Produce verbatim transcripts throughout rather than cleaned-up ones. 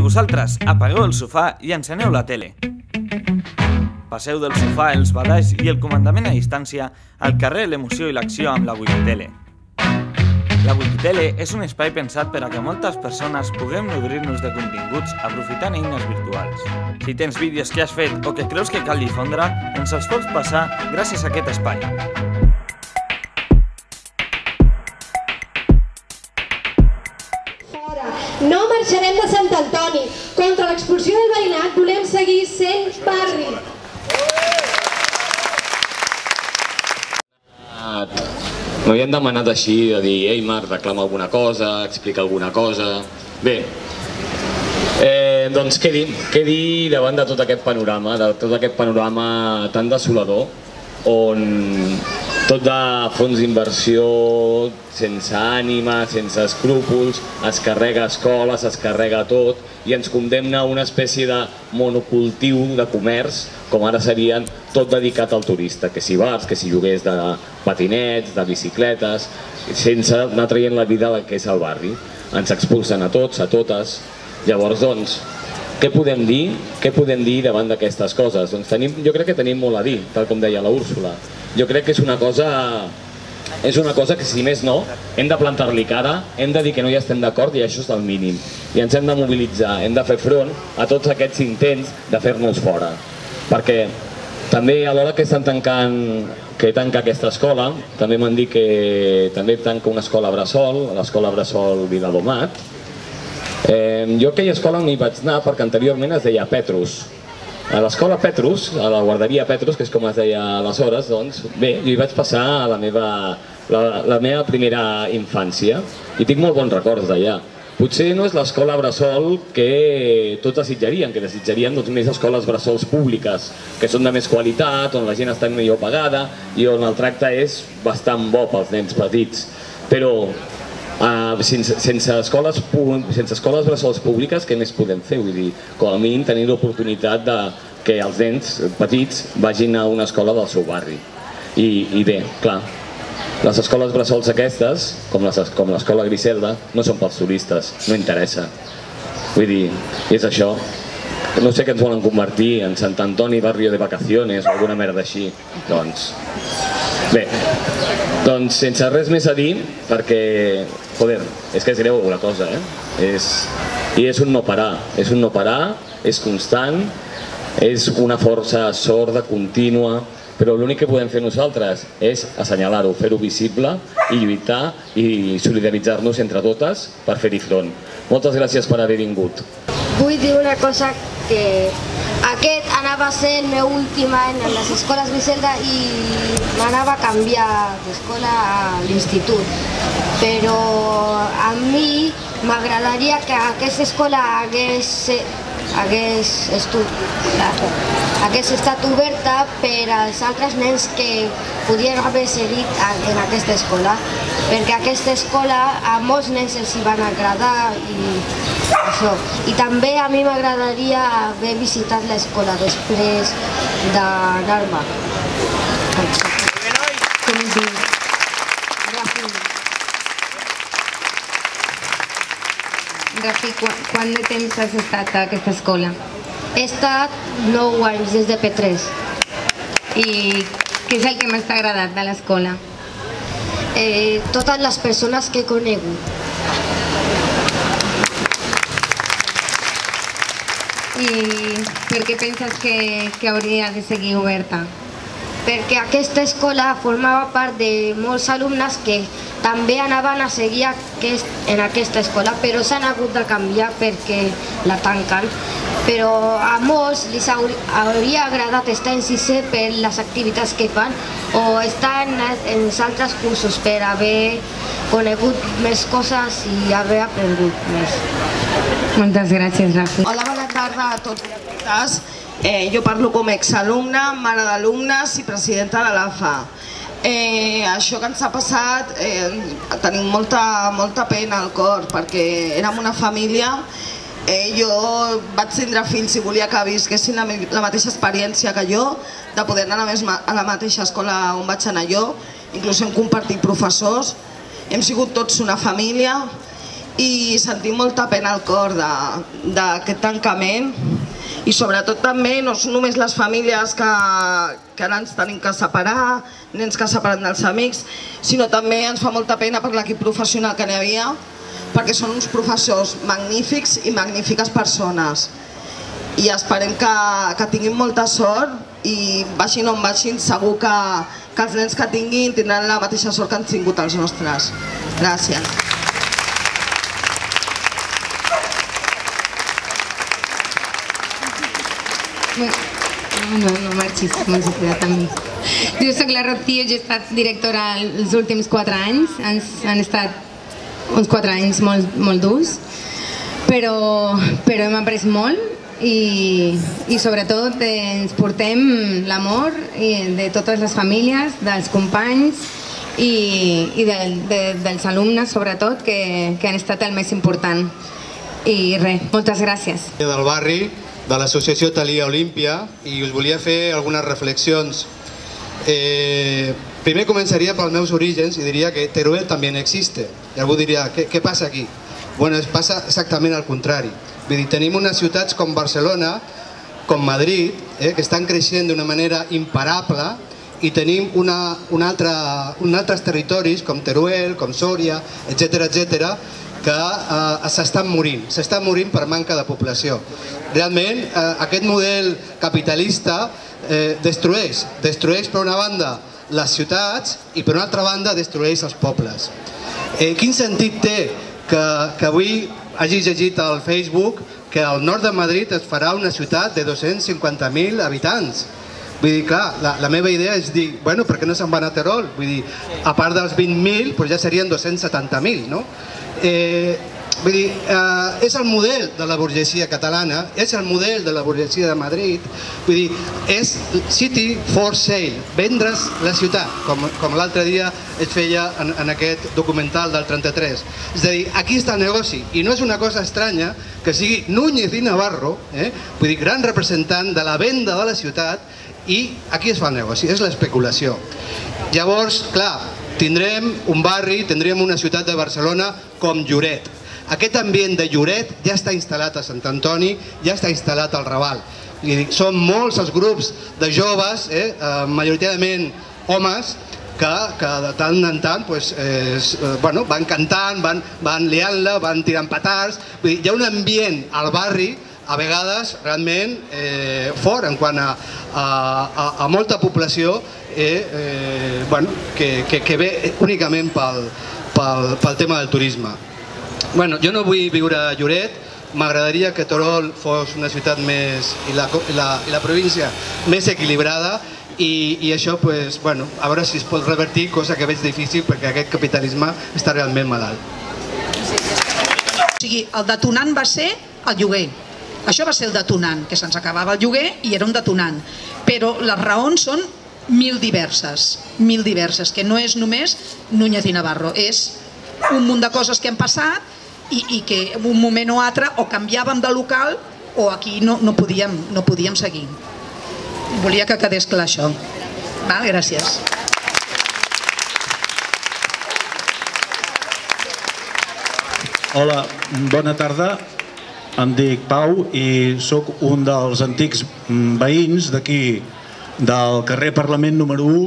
vosaltres, apagueu el sofà i enceneu la tele. Passeu del sofà, els badalls i el comandament a distància al carrer l'emoció i l'acció amb la Wikitele. La Wikitele és un espai pensat per a que moltes persones puguem nodrir-nos de continguts aprofitant eines virtuals. Si tens vídeos que has fet o que creus que cal difondre, ens els pots passar gràcies a aquest espai. No marxarem de Sant Antoni. Contra l'expulsió del veïnat volem seguir sent barri. M'havien demanat així, de dir, ei Marc, reclama alguna cosa, explica alguna cosa... Bé, doncs què dir? Què dir davant de tot aquest panorama, de tot aquest panorama tan desolador, on tot de fons d'inversió, sense ànima, sense escrúpols, es carrega escoles, es carrega tot, i ens condemna a una espècie de monocultiu de comerç, com ara serien tot dedicat al turista, que si bars, que si lloguers de patinets, de bicicletes, sense anar traient la vida del que és el barri. Ens expulsen a tots, a totes. Llavors, doncs, què podem dir? Què podem dir davant d'aquestes coses? Doncs tenim, jo crec que tenim molt a dir, tal com deia la Úrsula. Jo crec que és una cosa... És una cosa que, si més no, hem de plantar-li cara, hem de dir que no hi estem d'acord i això és el mínim. I ens hem de mobilitzar, hem de fer front a tots aquests intents de fer-nos fora. Perquè també a l'hora que estan tancant, que tanca aquesta escola, també m'han dit que també tanca una escola bressol, l'escola bressol Viladomat. Jo a aquella escola no hi vaig anar perquè anteriorment es deia Petrus. A l'escola Petrus, a la guarderia Petrus, que és com es deia aleshores, doncs bé, jo hi vaig passar la meva, la, la meva primera infància i tinc molt bons records d'allà. Potser no és l'escola bressol que tots desitjarien, que desitjarien doncs, més escoles bressols públiques, que són de més qualitat, on la gent està millor pagada i on el tracte és bastant bo pels nens petits. Però Uh, sense, sense, escoles, sense escoles bressols públiques, què més podem fer? Vull dir, com a mínim tenir l'oportunitat de que els nens petits vagin a una escola del seu barri. I, i bé, clar, les escoles bressols aquestes, com l'escola Griselda, no són pels turistes, no interessa. Vull dir, és això. No sé què ens volen convertir, en Sant Antoni barrio de vacaciones o alguna merda així. Doncs, bé, doncs sense res més a dir, perquè, joder, és que és greu la cosa, eh? És, i és un no parar, és un no parar, és constant, és una força sorda, contínua, però l'únic que podem fer nosaltres és assenyalar-ho, fer-ho visible i lluitar i solidaritzar-nos entre totes per fer-hi front. Moltes gràcies per haver vingut. Vull dir una cosa, que aquest anava a ser el meu últim any en les escoles Griselda i m'anava a canviar d'escola a l'institut. Però a mi m'agradaria que aquesta escola hagués, hagués, hagués estat oberta per als altres nens que podien haver seguit en aquesta escola, perquè aquesta escola a molts nens els hi van agradar i això. I també a mi m'agradaria haver visitat l'escola després d'anar-me. Rafi, quant de temps has estat a aquesta escola? He estat nou anys, des de P tres. I què és el que més t'ha agradat de l'escola? Eh, totes les persones que he conegut. I per què penses que, que hauria de seguir oberta? Perquè aquesta escola formava part de molts alumnes que també anaven a seguir aquest, en aquesta escola, però s'han hagut de canviar perquè la tanquen. Però a molts els hauria agradat estar en sisè per les activitats que fan o estar en, en els altres cursos per haver conegut més coses i haver aprengut més. Moltes gràcies, Rafi. Hola, bona tarda a tots i a totes. Eh, jo parlo com a exalumna, mare d'alumnes i presidenta de l'A F A. Eh, això que ens ha passat, eh, tenim molta, molta pena al cor perquè érem una família. Eh, jo vaig tindre fills i volia que visquessin la, la mateixa experiència que jo, de poder anar a la mateixa escola on vaig anar jo. Inclús hem compartit professors, hem sigut tots una família i sentim molta pena al cor d'aquest tancament i sobretot també no són només les famílies que, que ara ens tenim que separar, nens que separen dels amics, sinó també ens fa molta pena per l'equip professional que n'hi havia, perquè són uns professors magnífics i magnífiques persones. I esperem que, que tinguin molta sort i vagin on vagin, segur que, que els nens que tinguin tindran la mateixa sort que han tingut els nostres. Gràcies. No, no, no marxis, m'has quedat amb mi. Jo soc la Rocío, jo he estat directora els últims quatre anys, han estat uns quatre anys molt, molt durs, però, però hem après molt i, i sobretot ens portem l'amor de totes les famílies, dels companys i, i de, de, dels alumnes sobretot, que, que han estat el més important. I res, moltes gràcies. Del barri, de l'associació Thalia Olímpia, i us volia fer algunes reflexions. Eh, primer començaria pels meus orígens i diria que Teruel també existe. I algú diria, què, què passa aquí? Bueno, passa exactament al contrari. Vull dir, tenim unes ciutats com Barcelona, com Madrid, eh, que estan creixent d'una manera imparable, i tenim una, una altra, un altres territoris com Teruel, com Sòria, etcètera, etcètera, que eh, s'estan morint, s'estan morint per manca de població. Realment, eh, aquest model capitalista eh, destrueix, destrueix per una banda les ciutats i per una altra banda destrueix els pobles. Eh, quin sentit té que, que avui hagi llegit al Facebook que al nord de Madrid es farà una ciutat de dos-cents cinquanta mil habitants? Vull dir, clar, la, la meva idea és dir, bueno, per què no se'n van a Terol? Vull dir, a part dels vint mil, doncs ja serien dos-cents setanta mil, no? Eh, vull dir, eh, és el model de la burgesia catalana, és el model de la burgesia de Madrid, vull dir, és city for sale, vendre's la ciutat, com, com l'altre dia es feia en, en aquest documental del trenta-tres. És a dir, aquí està el negoci, i no és una cosa estranya que sigui Núñez i Navarro, eh, vull dir, gran representant de la venda de la ciutat, i aquí es fa el negoci, és l'especulació. Llavors, clar, tindrem un barri, tindrem una ciutat de Barcelona com Lloret. Aquest ambient de Lloret ja està instal·lat a Sant Antoni, ja està instal·lat al Raval. Són molts els grups de joves, eh, majoritàriament homes, que, que de tant en tant pues, eh, bueno, van cantant, van, van liant-la, van tirant petards. Hi ha un ambient al barri a vegades realment eh, fort en quant a, a, a, a molta població eh, eh, bueno, que, que, que ve únicament pel, pel, pel tema del turisme. Bueno, jo no vull viure a Lloret, m'agradaria que Terol fos una ciutat més i la, i la, i la província més equilibrada i, i això, pues, bueno, a veure si es pot revertir, cosa que veig difícil perquè aquest capitalisme està realment malalt. O sigui, el detonant va ser el lloguer. Això va ser el detonant, que se'ns acabava el lloguer i era un detonant. Però les raons són mil diverses, mil diverses, que no és només Núñez i Navarro, és un munt de coses que han passat i, i que en un moment o altre o canviàvem de local o aquí no, no, podíem, no podíem seguir. Volia que quedés clar això. Val? Gràcies. Hola, bona tarda. Em dic Pau i sóc un dels antics veïns d'aquí, del carrer Parlament número u.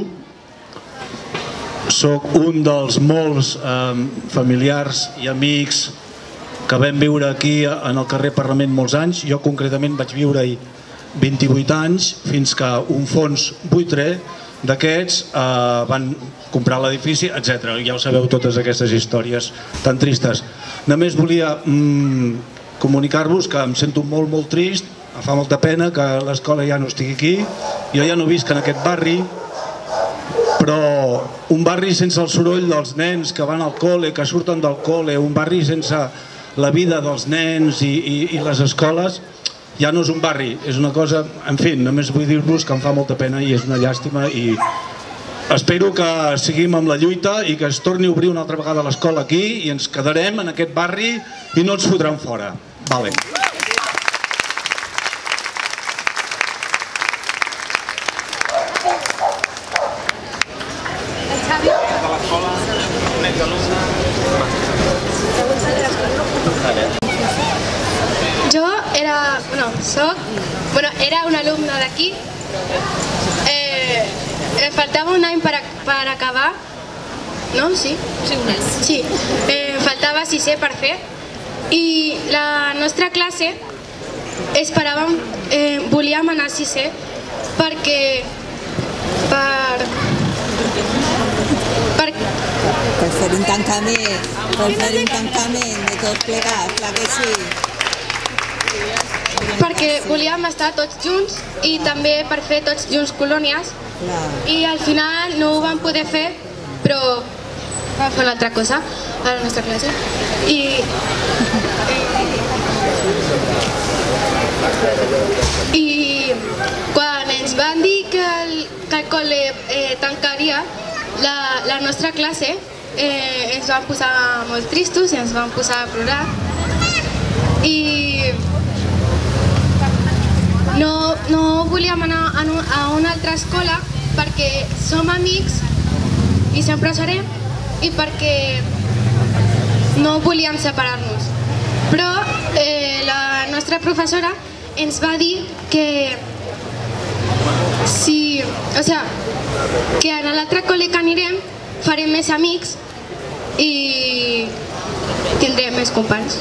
Sóc un dels molts eh, familiars i amics que vam viure aquí en el carrer Parlament molts anys. Jo concretament vaig viure-hi vint-i-vuit anys fins que un fons buitre d'aquests eh, van comprar l'edifici, etcètera. Ja ho sabeu, totes aquestes històries tan tristes. Només volia mm, comunicar-vos que em sento molt, molt trist, em fa molta pena que l'escola ja no estigui aquí. Jo ja no visc en aquest barri, però un barri sense el soroll dels nens que van al col·le, que surten del col·le, un barri sense la vida dels nens i, i, i les escoles, ja no és un barri, és una cosa... En fi, només vull dir-vos que em fa molta pena i és una llàstima i espero que seguim amb la lluita i que es torni a obrir una altra vegada l'escola aquí i ens quedarem en aquest barri i no ens fotran fora. Vale. de l'escola, un exalumne. soc, bueno, era un alumne d'aquí. Eh, em faltava un any per, a, per acabar, no? Sí? Sí, un any. Sí, eh, em faltava sisè per fer i la nostra classe esperàvem, eh, volíem anar a sisè perquè per, per per fer un tancament, per fer un tancament de tot plegat, clar que sí. Perquè volíem estar tots junts i també per fer tots junts colònies i al final no ho vam poder fer, però vam fer una altra cosa a la nostra classe i i quan ens van dir que el, que el col·le eh, tancaria la, la nostra classe eh, ens vam posar molt tristos i ens vam posar a plorar i no, no volíem anar a una altra escola perquè som amics i sempre ho serem i perquè no volíem separar-nos. Però eh, la nostra professora ens va dir que si, o sea, que a l'altre col·le que anirem farem més amics i tindrem més companys.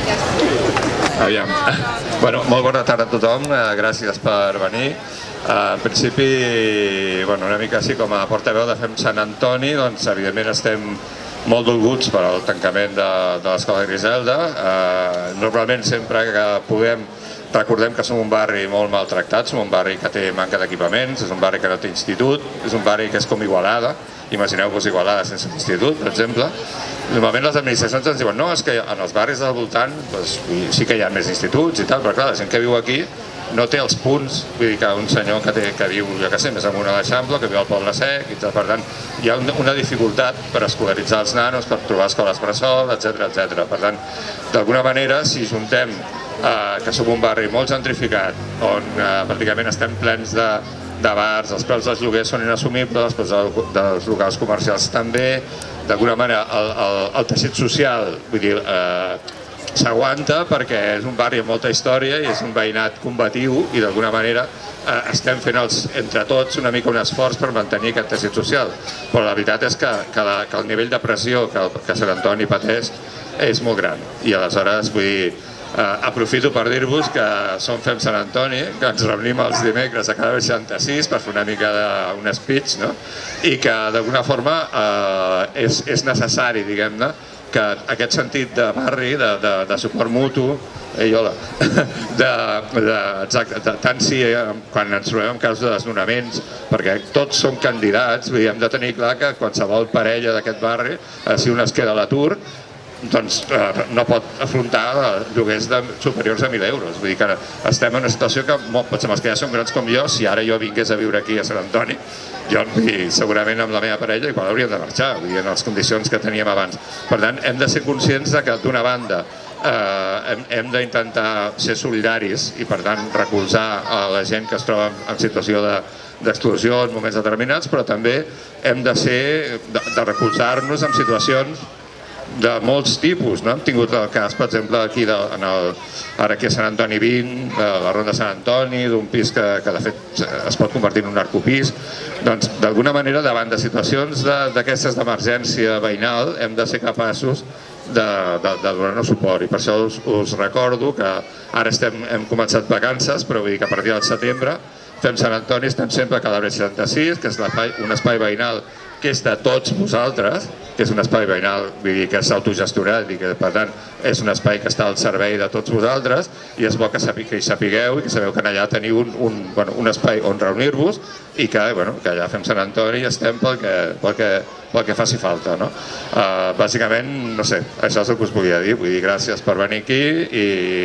Aviam. Bueno, molt bona tarda a tothom, gràcies per venir. En principi, bueno, una mica així com a portaveu de Fem Sant Antoni, doncs evidentment estem molt dolguts per al tancament de, de l'Escola Griselda. Eh, normalment sempre que podem recordem que som un barri molt maltractat, som un barri que té manca d'equipaments, és un barri que no té institut, és un barri que és com Igualada, imagineu-vos Igualada sense institut, per exemple. Normalment les administracions ens diuen no, és que en els barris del voltant doncs, sí que hi ha més instituts i tal, però clar, la gent que viu aquí no té els punts, vull dir que un senyor que, té, que viu, jo què sé, més amunt a l'Eixample, que viu al Poble Sec, i tal, per tant, hi ha una dificultat per escolaritzar els nanos, per trobar escoles bressol, etcètera, etcètera. Per tant, d'alguna manera, si juntem eh, que som un barri molt gentrificat, on eh, pràcticament estem plens de, de bars, els preus dels lloguers són inassumibles, els preus dels locals comercials també, d'alguna manera el, el, el teixit social, vull dir, eh, s'aguanta perquè és un barri amb molta història i és un veïnat combatiu i d'alguna manera eh, estem fent els, entre tots una mica un esforç per mantenir aquest teixit social. Però la veritat és que, que, la, que el nivell de pressió que, el, que Sant Antoni pateix és molt gran i aleshores vull dir, eh, aprofito per dir-vos que som Fem Sant Antoni, que ens reunim els dimecres a cada seixanta-sis per fer una mica d'un speech, no? I que d'alguna forma eh, és, és necessari, diguem-ne, que aquest sentit de barri, de, de, de suport mutu, ei, hola, de, de, exacte, de, tant si quan ens trobem en casos de desnonaments, perquè tots som candidats, vull dir, hem de tenir clar que qualsevol parella d'aquest barri, si un es queda a l'atur, doncs eh, no pot afrontar lloguers de, superiors a mil euros. Vull dir que estem en una situació que, potser els que ja són grans com jo, si ara jo vingués a viure aquí a Sant Antoni, jo dir, segurament amb la meva parella igual hauríem de marxar, vull dir, en les condicions que teníem abans. Per tant, hem de ser conscients de que d'una banda eh, hem, hem d'intentar ser solidaris i per tant recolzar a la gent que es troba en situació de d'exclusió en moments determinats, però també hem de ser de, de recolzar-nos en situacions de molts tipus, no? Hem tingut el cas, per exemple, aquí de, en el, ara aquí a Sant Antoni vint, de la Ronda Sant Antoni, d'un pis que, que de fet es pot convertir en un narcopís. Doncs d'alguna manera davant de situacions d'aquestes d'emergència veïnal hem de ser capaços de, de, de donar-nos suport i per això us, us recordo que ara estem, hem començat vacances, però vull dir que a partir del setembre Fem Sant Antoni estem sempre a Calabria seixanta-sis, que és un espai veïnal que és de tots vosaltres, que és un espai veïnal, vull dir, que és autogestionat i que, per tant, és un espai que està al servei de tots vosaltres i és bo que hi sapigueu i que sabeu que allà teniu un, un, bueno, un espai on reunir-vos i que, bueno, que allà Fem Sant Antoni i estem pel que, pel que, pel que faci falta, no? Uh, bàsicament, no sé, això és el que us volia dir, vull dir, gràcies per venir aquí i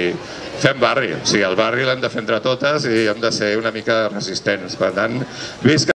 fem barri, o sigui, el barri l'hem de fer entre totes i hem de ser una mica resistents, per tant, visca